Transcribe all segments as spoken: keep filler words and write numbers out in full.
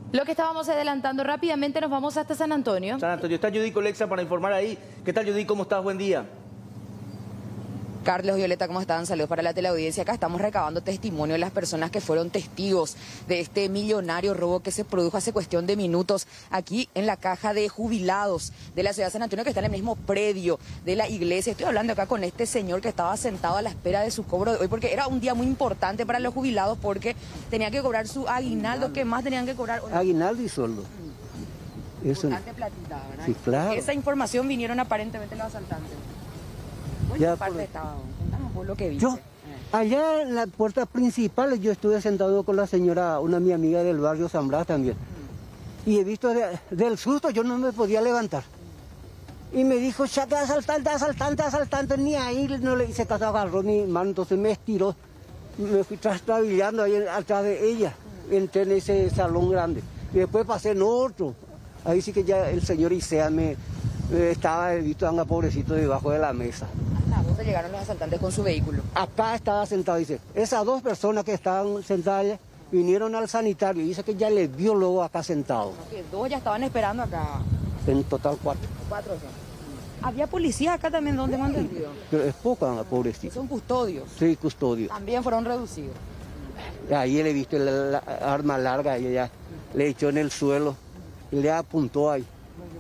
Lo que estábamos adelantando rápidamente, nos vamos hasta San Antonio. San Antonio, está Judy Colexa para informar ahí. ¿Qué tal, Judy? ¿Cómo estás? Buen día. Carlos, Violeta, ¿cómo están? Saludos para la teleaudiencia. Acá estamos recabando testimonio de las personas que fueron testigos de este millonario robo que se produjo hace cuestión de minutos aquí en la caja de jubilados de la ciudad de San Antonio, que está en el mismo predio de la iglesia. Estoy hablando acá con este señor que estaba sentado a la espera de su cobro de hoy, porque era un día muy importante para los jubilados, porque tenían que cobrar su aguinaldo. ¿Qué más tenían que cobrar? Aguinaldo y sueldo. Eso. Importante platita, ¿verdad? Sí, claro. Esa información vinieron aparentemente los asaltantes. ¿En Ya, qué parte por- estaba? Contame un poco lo que viste. Yo, allá en la puerta principal, yo estuve sentado con la señora, una mi amiga del barrio San Blas también. Y he visto de- del susto, yo no me podía levantar. Y me dijo, ya que asaltante, asaltante, asaltante, ni ahí no le hice caso, agarró mi mano, entonces me estiró. Me fui trastabillando ahí atrás de ella, entré en ese salón grande. Y después pasé en otro. Ahí sí que ya el señor Isea me, me estaba, he visto a un pobrecito debajo de la mesa. ¿A dónde llegaron los asaltantes con su vehículo? Acá estaba sentado, dice, esas dos personas que estaban sentadas allá, vinieron al sanitario y dice que ya le vio luego acá sentado. Que dos ya estaban esperando acá. En total cuatro. Cuatro son. Había policías acá también, donde me han entendido. Pero es poca la pobrecita. Son custodios. Sí, custodio. También fueron reducidos. Ahí le he visto la, la arma larga y ella le echó en el suelo y le apuntó ahí.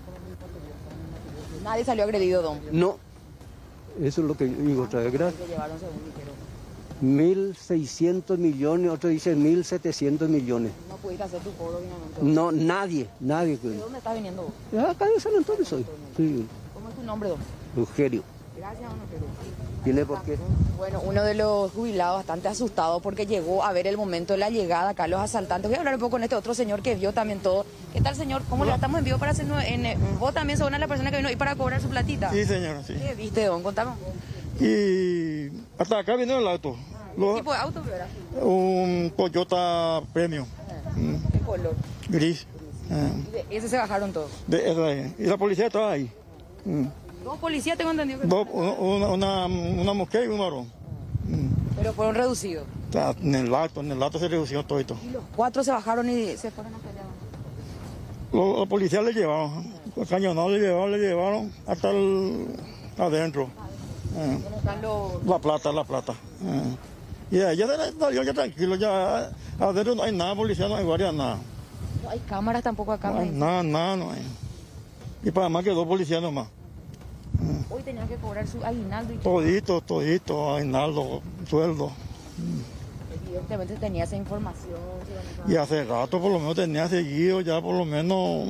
Nadie salió agredido, don. No, eso es lo que digo otra vez, gracias. Se llevaron según dijeron. mil seiscientos millones, otro dice mil setecientos millones. No pudiste hacer tu cobro, finalmente. No, nadie, nadie. ¿De dónde estás viniendo vos? Acá de San Antonio soy. Sí, ¿Cómo es tu nombre, don? Eugenio. Gracias, don Eugenio. ¿Tiene por qué? Bueno, uno de los jubilados bastante asustado porque llegó a ver el momento de la llegada acá los asaltantes. Voy a hablar un poco con este otro señor que vio también todo. ¿Qué tal, señor? ¿Cómo le estamos en vivo para hacer... En, en- vos también sos una de las personas que vino hoy para cobrar su platita? Sí, señora, sí. ¿Qué viste, don? Contame un poco. Y hasta acá viene el auto. ¿Qué Lo- tipo de auto, verdad? un Toyota Premium, ¿Qué color? gris. Ah, Y de ese se bajaron todos. de esa ahí. Y la policía estaba ahí. Mm. Dos policías tengo entendido que... Dos, una, una, una mujer y un varón. Pero fueron reducidos. O sea, en el acto, en el acto se redució todo esto. Y los cuatro se bajaron y se fueron a pelear. Los, los policías le llevaron, los cañonados le llevaron, le llevaron hasta el, adentro. Ah, ¿Dónde están los...? la plata, la plata. Ah. Y ya, ya salió ya tranquilo, ya adentro no hay nada, policía no hay guardia, nada. No hay cámaras tampoco acá. No me hay dicen. nada, nada, no hay. Y para más que dos policías nomás. Hoy tenían que cobrar su aguinaldo y todo. Todito, todito, aguinaldo, sueldo. Evidentemente tenía esa información. Y hace rato por lo menos tenía seguido, ya por lo menos...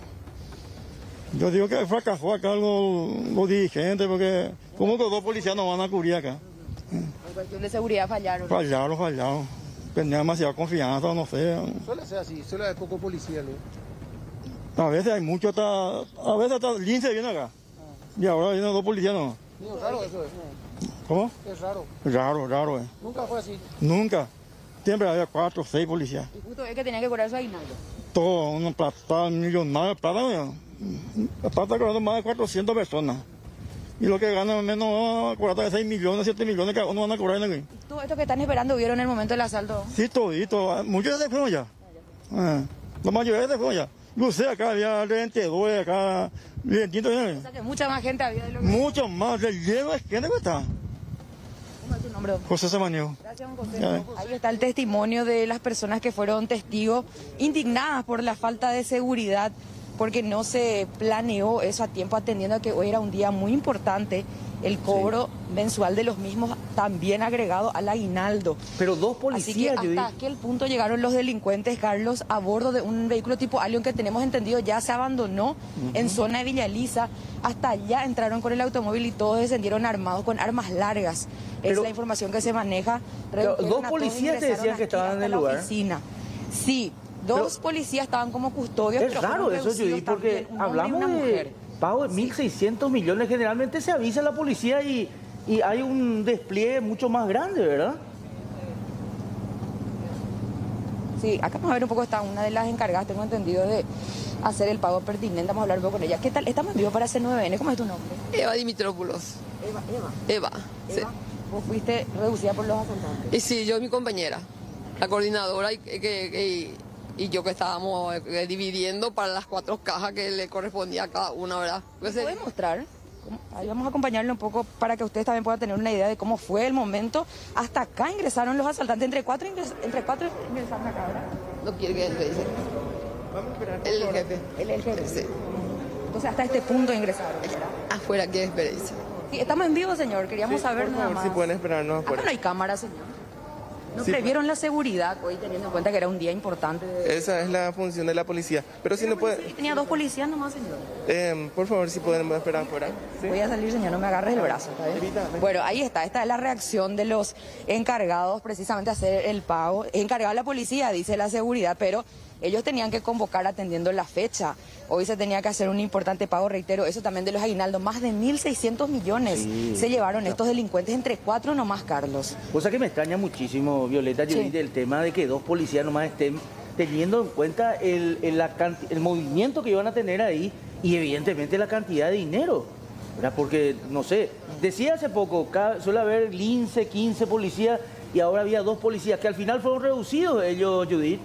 Yo digo que fracasó acá los, los dirigentes, porque ¿cómo que dos policías no van a cubrir acá? En cuestión de seguridad fallaron. Fallaron, fallaron. Tenía demasiada confianza, no sé. Suele ser así, suele haber poco policía, ¿no? A veces hay mucho, hasta, a veces hasta lince viene acá. Y ahora vienen dos policías no. Digo, raro eso es. ¿Cómo? Es raro. Raro, raro, eh. Nunca fue así. Nunca. Siempre había cuatro, seis policías. Y justo es que tenían que cobrar su aguinaldo. Todo, una plata millonaria de plata, ¿no? La plata cobrando más de cuatrocientas personas. Y lo que ganan menos, cobrar seis millones, siete millones, cada uno van a cobrar aquí. Y todo esto que están esperando vieron en el momento del asalto. Sí, todito. Muchos ya se fueron ya. Ah, la mayoría ya se fueron ya. Yo sé, acá había vendedores, acá, vendedores, O sea que mucha más gente había de lo que... mucho más. El lleno es que está. ¿Cómo es tu nombre, don? José Samaniego. Gracias, don José. Ya. Ahí está el testimonio de las personas que fueron testigos indignadas por la falta de seguridad, porque no se planeó eso a tiempo, atendiendo a que hoy era un día muy importante, el cobro mensual de los mismos, también agregado al aguinaldo. Pero dos Así que policías, hasta Judy. aquel punto llegaron los delincuentes, Carlos, a bordo de un vehículo tipo Allion que tenemos entendido ya se abandonó en zona de Villa Elisa. Hasta allá entraron con el automóvil y todos descendieron armados con armas largas. Pero- es la información que se maneja. Pero Redujeron dos a todos, policías te ingresaron decían que aquí estaban en hasta el la lugar. oficina. Sí, dos Pero- policías estaban como custodios. Es pero raro fueron eso, reducidos Judy, porque también, un hombre y hablamos una de mujer. pago de mil seiscientos millones. Generalmente se avisa a la policía y, y hay un despliegue mucho más grande, ¿verdad? Sí, acá vamos a ver un poco, está una de las encargadas, tengo entendido, de hacer el pago pertinente. Vamos a hablar un poco con ella. ¿Qué tal? Estamos en vivo para C nueve N. ¿Cómo es tu nombre? Eva Dimitrópolos. Eva. Eva. Eva. sí. Eva. Vos fuiste reducida por los asaltantes. Y sí, yo y mi compañera, la coordinadora, y, que, que- Y yo que estábamos eh, dividiendo para las cuatro cajas que le correspondía a cada una, ¿verdad? ¿Me puede mostrar? Ahí vamos a acompañarle un poco para que ustedes también puedan tener una idea de cómo fue el momento. Hasta acá ingresaron los asaltantes, entre cuatro, ingres, entre cuatro ingresaron acá, ¿verdad? No quiere que entre, dice. Vamos a esperar. El jefe. El, el jefe. Sí. Entonces hasta este punto ingresaron, ¿verdad? Afuera quiere esperar, dice. Sí, estamos en vivo, señor. Queríamos saber Por nada favor, más. si pueden esperarnos Acá afuera. no hay cámara, señor. ¿No Sí, previeron la seguridad hoy teniendo en cuenta que era un día importante? De... Esa es la función de la policía. Pero si no puede, Tenía dos policías nomás, señor. eh, por favor, si pueden esperar afuera. ¿Sí? Voy a salir, señor, no me agarres el brazo, ¿está bien? Bueno, ahí está, esta es la reacción de los encargados precisamente a hacer el pago. Encargado la policía, dice la seguridad, pero ellos tenían que convocar atendiendo la fecha. Hoy se tenía que hacer un importante pago, reitero, eso también de los aguinaldos. Más de mil seiscientos millones Sí. se llevaron estos delincuentes, entre cuatro nomás, Carlos. Cosa que me extraña muchísimo, Violeta, Sí. Judith, el tema de que dos policías nomás estén teniendo en cuenta el, el, la canti- el movimiento que iban a tener ahí y evidentemente la cantidad de dinero. ¿Verdad? Porque, no sé, decía hace poco, cada- suele haber quince, quince policías y ahora había dos policías que al final fueron reducidos ellos, Judith.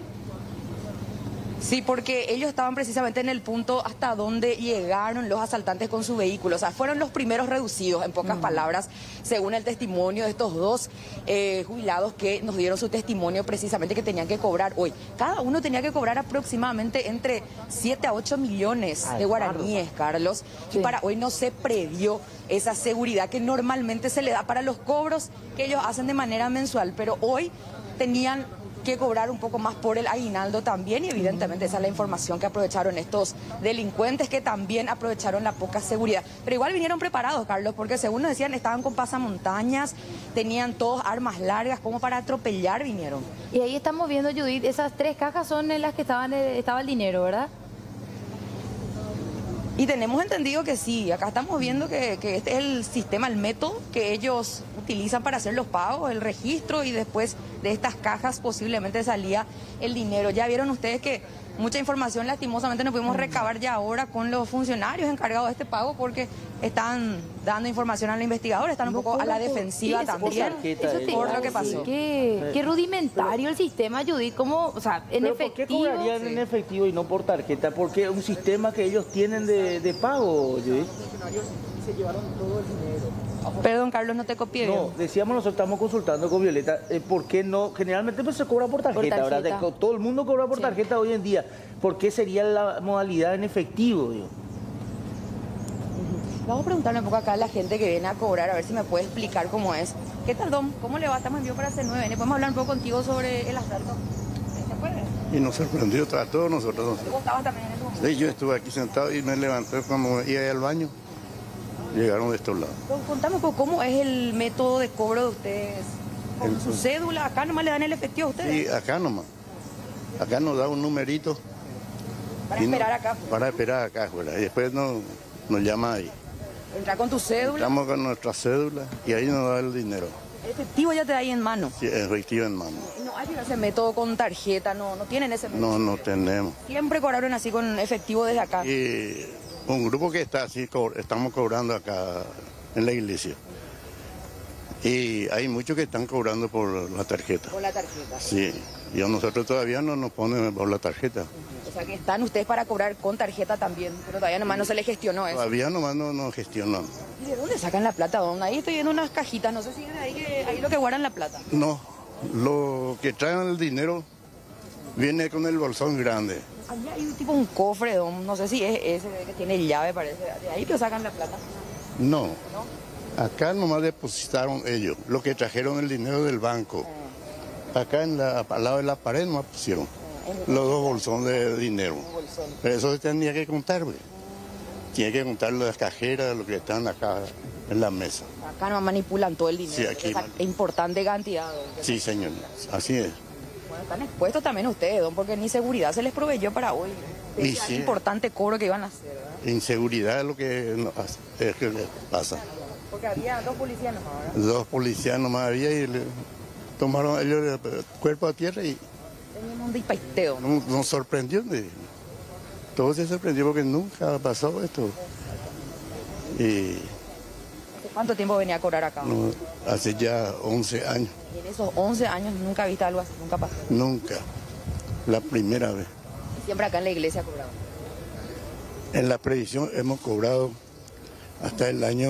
Sí, porque ellos estaban precisamente en el punto hasta donde llegaron los asaltantes con su vehículo. O sea, fueron los primeros reducidos, en pocas palabras, según el testimonio de estos dos eh, jubilados que nos dieron su testimonio precisamente que tenían que cobrar hoy. Cada uno tenía que cobrar aproximadamente entre siete a ocho millones Ay, de guaraníes, Carlos. Sí. Y para hoy no se previó esa seguridad que normalmente se le da para los cobros que ellos hacen de manera mensual. Pero hoy tenían que cobrar un poco más por el aguinaldo también y evidentemente esa es la información que aprovecharon estos delincuentes que también aprovecharon la poca seguridad. Pero igual vinieron preparados, Carlos, porque según nos decían estaban con pasamontañas, tenían todos armas largas como para atropellar vinieron. Y ahí estamos viendo, Judith, esas tres cajas son en las que estaban, eh, estaba el dinero, ¿verdad? Y tenemos entendido que sí, acá estamos viendo que, que este es el sistema, el método que ellos utilizan para hacer los pagos, el registro y después de estas cajas posiblemente salía el dinero. Ya vieron ustedes que mucha información lastimosamente no pudimos recabar ya ahora con los funcionarios encargados de este pago porque están dando información a los investigadores, están un No poco a la cobran por- defensiva sí, eso- también tarjeta, Eso te por iba lo que a pasó. decir, Qué, qué rudimentario el sistema, Judith. ¿Cómo? O sea, en ¿Pero por qué efectivo. cobrarían Sí. en efectivo y no por tarjeta? Porque es un sistema que ellos tienen de, de pago, Judith. Perdón, Carlos, no te copié bien. No, decíamos nosotros, estamos consultando con Violeta, eh, ¿por qué no? Generalmente pues se cobra por tarjeta, Por ¿verdad? tarjeta. De- todo el mundo cobra por Sí. tarjeta hoy en día. ¿Por qué sería la modalidad en efectivo, digo? Vamos a preguntarle un poco acá a la gente que viene a cobrar, a ver si me puede explicar cómo es. ¿Qué tal, Dom? ¿Cómo le va? Estamos en vivo para C nueve. ¿Podemos hablar un poco contigo sobre el asalto? ¿Se puede? Y nos sorprendió a todos nosotros. ¿Vos estabas también en ese momento? Sí, yo estuve aquí sentado y me levanté cuando iba al baño. Llegaron de estos lados. Con- Contame un poco, ¿cómo es el método de cobro de ustedes? ¿Con El- su cédula? ¿Acá nomás le dan el efectivo a ustedes? Y acá nomás. Acá nos da un numerito. Para y no- esperar acá. Para esperar acá afuera. Y después nos, nos llama ahí. Entra con tu cédula. Estamos con nuestra cédula y ahí nos da el dinero. El efectivo ya te da ahí en mano. Sí, efectivo en mano. No hay ese método con tarjeta, no, no tienen ese método. No, no tenemos. Siempre cobraron así con efectivo desde acá. Y un grupo que está así, co- estamos cobrando acá en la iglesia. Y hay muchos que están cobrando por la tarjeta. Con la tarjeta. Sí, y a nosotros todavía no nos ponen por la tarjeta. O sea que están ustedes para cobrar con tarjeta también, pero todavía nomás no se les gestionó eso. Todavía nomás no nos gestionan. ¿Y de dónde sacan la plata? ¿Dónde? Ahí estoy viendo unas cajitas, no sé si es de ahí, que, ahí lo que guardan la plata. No, lo que traen el dinero viene con el bolsón grande. Allí hay un tipo un cofre, don, no sé si es ese que tiene llave, parece. De ahí que sacan la plata. No, acá nomás depositaron ellos, lo que trajeron el dinero del banco. Acá en la, al lado de la pared nomás pusieron los dos bolsones de dinero. Pero eso se tenía que contar, güey. Tiene que contar las cajeras, lo que están acá en la mesa. Acá no manipulan todo el dinero. Sí, aquí Esa man- importante cantidad. don. Sí, señor, así es. Bueno, están expuestos también ustedes, don, porque ni seguridad se les proveyó para hoy. Y Ese sí. importante cobro que iban a hacer, ¿verdad? Inseguridad es lo que nos hace- es que le pasa. Porque había dos policías nomás, ¿verdad? Dos policías nomás había y le tomaron ellos el cuerpo a tierra y Tenían un dispaiteo, ¿no? nos, nos sorprendió. de- Todo se sorprendió porque nunca pasó esto. Y ¿Cuánto tiempo venía a cobrar acá? no, hace ya once años, Y en esos once años nunca viste algo así, nunca pasó. nunca. La primera vez. Siempre acá en la iglesia cobrado. En la previsión hemos cobrado hasta el año,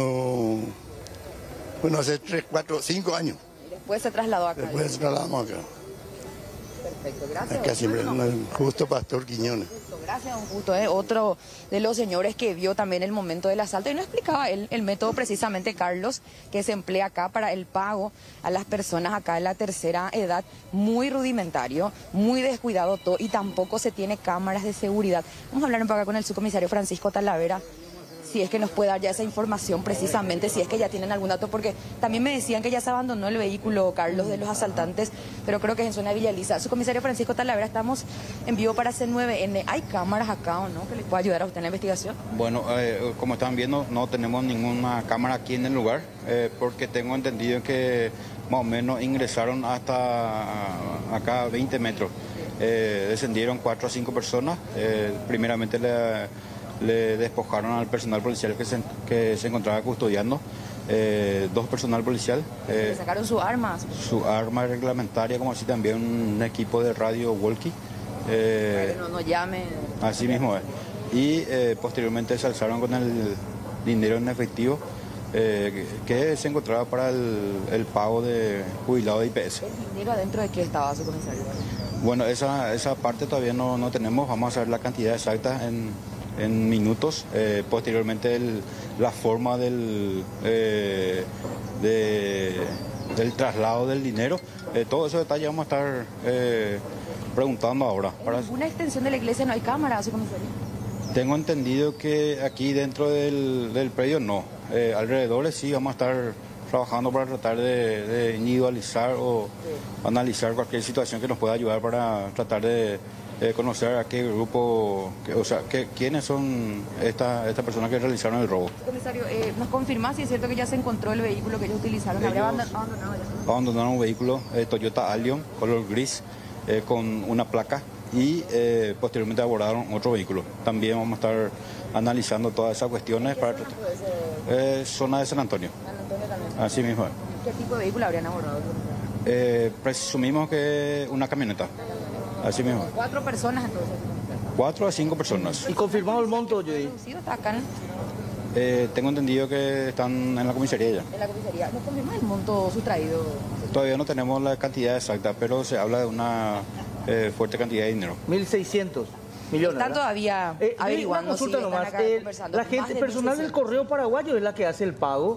bueno, hace tres, cuatro, cinco años. Y después se trasladó acá. Después se trasladamos acá. Perfecto, gracias. Acá siempre, un justo Pastor Quiñones. Gracias, un gusto. ¿eh? Otro de los señores que vio también el momento del asalto y no explicaba él el método precisamente, Carlos, que se emplea acá para el pago a las personas acá en la tercera edad, muy rudimentario, muy descuidado todo y tampoco se tiene cámaras de seguridad. Vamos a hablar un poco acá con el subcomisario Francisco Talavera, si es que nos puede dar ya esa información precisamente, si es que ya tienen algún dato, porque también me decían que ya se abandonó el vehículo, Carlos, de los asaltantes, pero creo que es en zona de Villa Elisa. Subcomisario Francisco Talavera, estamos en vivo para C nueve N. ¿Hay cámaras acá o no que les pueda ayudar a usted en la investigación? Bueno, eh, como están viendo, no tenemos ninguna cámara aquí en el lugar, eh, porque tengo entendido que más o menos ingresaron hasta acá veinte metros. Eh, descendieron cuatro a cinco personas, eh, primeramente le... le despojaron al personal policial que se, que se encontraba custodiando, eh, dos personal policial. Eh, ¿Le sacaron sus armas? Su arma reglamentaria, como así también un equipo de radio walkie. Eh, Para que no nos llamen. Así mismo es. Y eh, posteriormente se alzaron con el dinero en efectivo eh, que se encontraba para el, el pago de jubilado de I P S. ¿El dinero adentro de qué estaba, su comisario? Bueno, esa, esa parte todavía no, no tenemos, vamos a saber la cantidad exacta en... en minutos, eh, posteriormente el, la forma del, eh, de, del traslado del dinero, eh, todo esos detalles vamos a estar eh, preguntando ahora. ¿En Para... ninguna extensión de la iglesia no hay cámara, su comisario? Tengo entendido que aquí dentro del, del predio no, eh, alrededores sí vamos a estar trabajando para tratar de, de individualizar o sí. analizar cualquier situación que nos pueda ayudar para tratar de Eh, conocer a qué grupo, que, o sea, que, quiénes son estas esta personas que realizaron el robo. Comisario, eh, ¿nos confirma si es cierto que ya se encontró el vehículo que ellos utilizaron? Ellos ¿Habría abandonado ya? Abandonaron un vehículo eh, Toyota Allion, color gris, eh, con una placa y eh, posteriormente abordaron otro vehículo. También vamos a estar analizando todas esas cuestiones. ¿Qué para zona puede ser? eh, zona de San Antonio. San Antonio también. Así mismo. ¿Qué tipo de vehículo habrían abordado? Eh, presumimos que una camioneta. Así mismo. Cuatro personas entonces. Cuatro a cinco personas. ¿Y confirmado el monto, Judy? Sí, está acá en, Eh, tengo entendido que están en la comisaría ya. en la comisaría. ¿Nos confirma el monto sustraído? Todavía no tenemos la cantidad exacta, pero se habla de una eh, fuerte cantidad de dinero. mil seiscientos millones. Están ¿verdad? todavía Eh, averiguando. una consulta sí, están nomás. acá Eh, conversando. la Más gente de personal del mil seiscientos. Correo Paraguayo es la que hace el pago.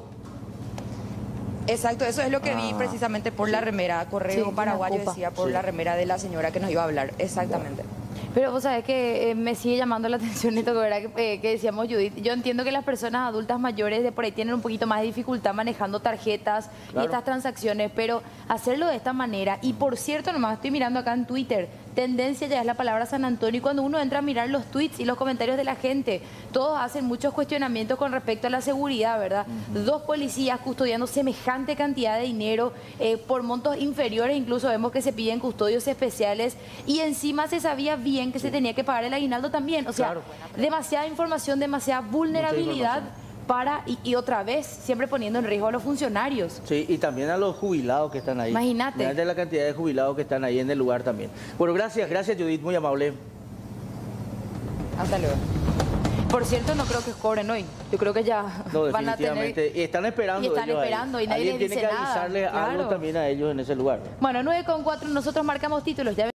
Exacto, eso es lo que vi Ah, precisamente por la remera. Correo Sí, Paraguayo una copa. decía por Sí. la remera de la señora que nos iba a hablar. Exactamente. Pero vos sabés que eh, me sigue llamando la atención esto que, ¿verdad? que, eh, que decíamos, Judith. Yo entiendo que las personas adultas mayores de por ahí tienen un poquito más de dificultad manejando tarjetas Claro. y estas transacciones, pero hacerlo de esta manera, y por cierto, nomás estoy mirando acá en Twitter, tendencia ya es la palabra San Antonio, y cuando uno entra a mirar los tweets y los comentarios de la gente, todos hacen muchos cuestionamientos con respecto a la seguridad, ¿verdad? Uh-huh. Dos policías custodiando semejante cantidad de dinero eh, por montos inferiores, incluso vemos que se piden custodios especiales, y encima se sabía bien que sí. se tenía que pagar el aguinaldo también, o sea, claro. demasiada información, demasiada vulnerabilidad para, y, y otra vez, siempre poniendo en riesgo a los funcionarios. Sí, y también a los jubilados que están ahí. Imagínate. Imagínate la cantidad de jubilados que están ahí en el lugar también. Bueno, gracias, gracias Judith, muy amable. Hasta luego. Por cierto, no creo que cobren hoy. Yo creo que ya no, van a tener... Y están esperando. Y están esperando ahí. y nadie Alguien les dice tiene que nada. avisarles Claro. algo también a ellos en ese lugar. Bueno, nueve con cuatro, nosotros marcamos títulos. Ya